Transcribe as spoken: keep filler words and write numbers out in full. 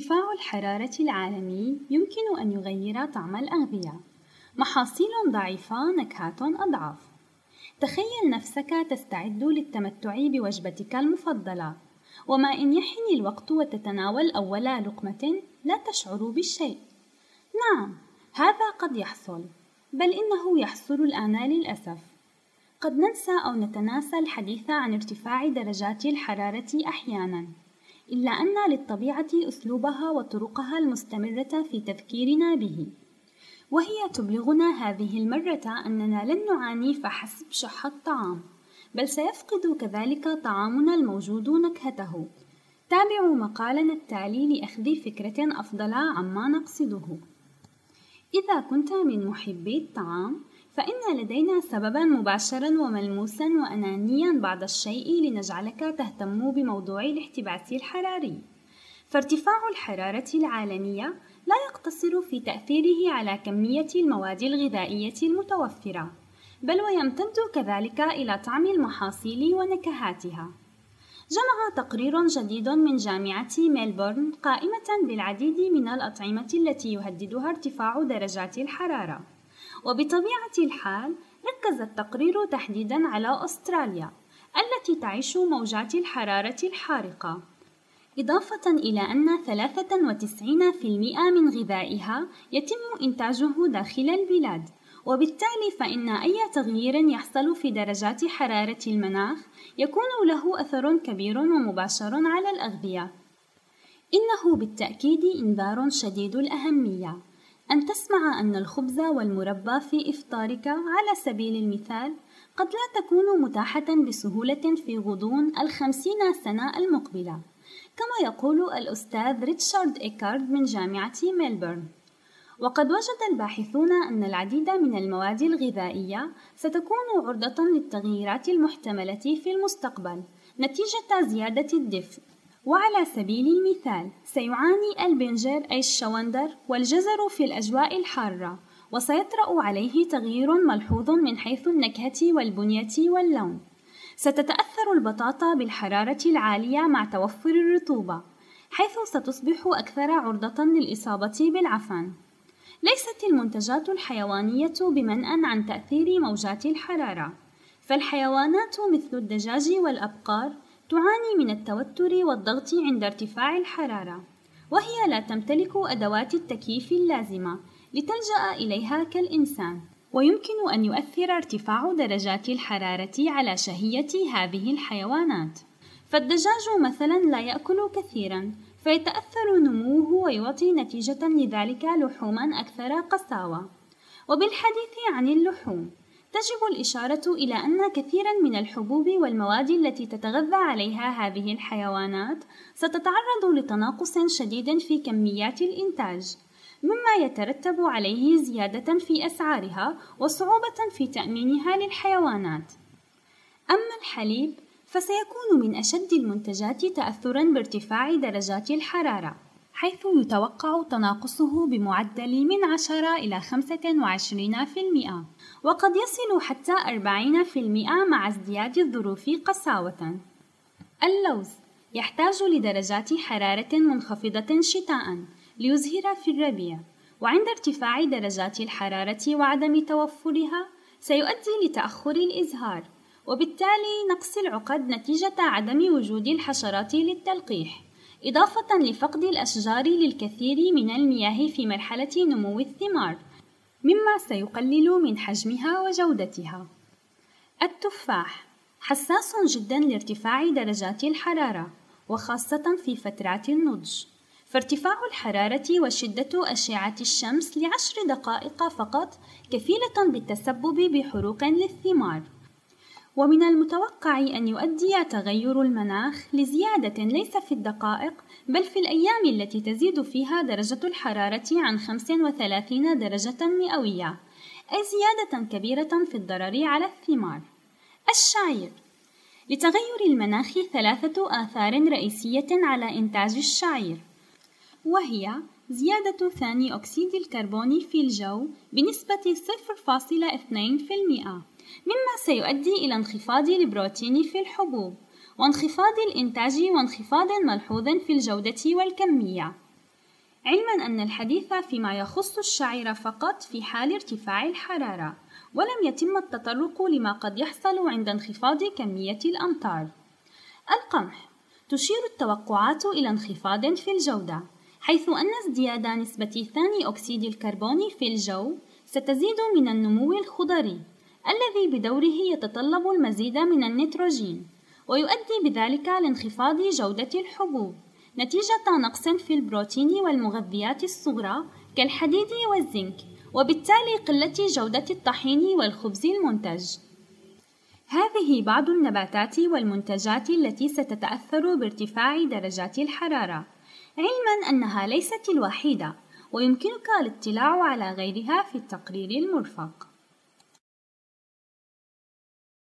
ارتفاع الحرارة العالمي يمكن أن يغير طعم الأغذية. محاصيل ضعيفة، نكهات أضعف. تخيل نفسك تستعد للتمتع بوجبتك المفضلة، وما إن يحين الوقت وتتناول أول لقمة لا تشعر بالشيء. نعم، هذا قد يحصل، بل إنه يحصل الآن للأسف. قد ننسى أو نتناسى الحديث عن ارتفاع درجات الحرارة أحياناً، إلا أن للطبيعة أسلوبها وطرقها المستمرة في تذكيرنا به، وهي تبلغنا هذه المرة أننا لن نعاني فحسب شح الطعام، بل سيفقد كذلك طعامنا الموجود نكهته. تابعوا مقالنا التالي لأخذ فكرة أفضل عما نقصده. إذا كنت من محبي الطعام، فإن لدينا سبباً مباشراً وملموساً وأنانياً بعض الشيء لنجعلك تهتم بموضوع الاحتباس الحراري. فارتفاع الحرارة العالمية لا يقتصر في تأثيره على كمية المواد الغذائية المتوفرة، بل ويمتد كذلك إلى طعم المحاصيل ونكهاتها. جمع تقرير جديد من جامعة ميلبورن قائمة بالعديد من الأطعمة التي يهددها ارتفاع درجات الحرارة، وبطبيعة الحال ركز التقرير تحديداً على أستراليا التي تعيش موجات الحرارة الحارقة، إضافة إلى أن ثلاثة وتسعين بالمئة من غذائها يتم إنتاجه داخل البلاد، وبالتالي فإن أي تغيير يحصل في درجات حرارة المناخ يكون له أثر كبير ومباشر على الأغذية. إنه بالتأكيد إنذار شديد الأهمية أن تسمع أن الخبز والمربى في إفطارك على سبيل المثال قد لا تكون متاحة بسهولة في غضون الخمسين سنة المقبلة، كما يقول الأستاذ ريتشارد إيكارد من جامعة ميلبورن. وقد وجد الباحثون أن العديد من المواد الغذائية ستكون عرضة للتغييرات المحتملة في المستقبل نتيجة زيادة الدفء. وعلى سبيل المثال سيعاني البنجر أي الشوندر والجزر في الأجواء الحارة، وسيطرأ عليه تغيير ملحوظ من حيث النكهة والبنية واللون. ستتأثر البطاطا بالحرارة العالية مع توفر الرطوبة، حيث ستصبح أكثر عرضة للإصابة بالعفن. ليست المنتجات الحيوانية بمنأى عن تأثير موجات الحرارة، فالحيوانات مثل الدجاج والأبقار تعاني من التوتر والضغط عند ارتفاع الحرارة، وهي لا تمتلك أدوات التكييف اللازمة لتلجأ إليها كالإنسان. ويمكن أن يؤثر ارتفاع درجات الحرارة على شهية هذه الحيوانات، فالدجاج مثلا لا يأكل كثيرا فيتأثر نموه ويعطي نتيجة لذلك لحوما أكثر قساوة. وبالحديث عن اللحوم، تجب الإشارة إلى أن كثيرا من الحبوب والمواد التي تتغذى عليها هذه الحيوانات ستتعرض لتناقص شديد في كميات الإنتاج، مما يترتب عليه زيادة في أسعارها وصعوبة في تأمينها للحيوانات. أما الحليب فسيكون من أشد المنتجات تأثراً بارتفاع درجات الحرارة، حيث يتوقع تناقصه بمعدل من عشرة إلى خمسة وعشرين بالمئة، وقد يصل حتى أربعين بالمئة مع ازدياد الظروف قساوة. اللوز يحتاج لدرجات حرارة منخفضة شتاءً ليزهر في الربيع، وعند ارتفاع درجات الحرارة وعدم توفرها سيؤدي لتأخر الإزهار، وبالتالي نقص العقد نتيجة عدم وجود الحشرات للتلقيح، إضافة لفقد الأشجار للكثير من المياه في مرحلة نمو الثمار، مما سيقلل من حجمها وجودتها. التفاح حساس جدا لارتفاع درجات الحرارة، وخاصة في فترات النضج، فارتفاع الحرارة وشدة أشعة الشمس لعشر دقائق فقط كفيلة بالتسبب بحروق للثمار. ومن المتوقع أن يؤدي تغير المناخ لزيادة ليس في الدقائق بل في الأيام التي تزيد فيها درجة الحرارة عن خمس وثلاثين درجة مئوية، أي زيادة كبيرة في الضرر على الثمار. الشعير لتغير المناخ ثلاثة آثار رئيسية على إنتاج الشعير، وهي زيادة ثاني أكسيد الكربون في الجو بنسبة صفر فاصلة اثنين بالمئة، مما سيؤدي إلى انخفاض البروتين في الحبوب، وانخفاض الإنتاج وانخفاض ملحوظ في الجودة والكمية. علماً أن الحديث فيما يخص الشعير فقط في حال ارتفاع الحرارة، ولم يتم التطرق لما قد يحصل عند انخفاض كمية الأمطار. القمح: تشير التوقعات إلى انخفاض في الجودة، حيث أن ازدياد نسبة ثاني أكسيد الكربون في الجو ستزيد من النمو الخضري الذي بدوره يتطلب المزيد من النيتروجين، ويؤدي بذلك لانخفاض جودة الحبوب نتيجة نقص في البروتين والمغذيات الصغرى كالحديد والزنك، وبالتالي قلة جودة الطحين والخبز المنتج. هذه بعض النباتات والمنتجات التي ستتأثر بارتفاع درجات الحرارة، علماً أنها ليست الوحيدة، ويمكنك الاطلاع على غيرها في التقرير المرفق.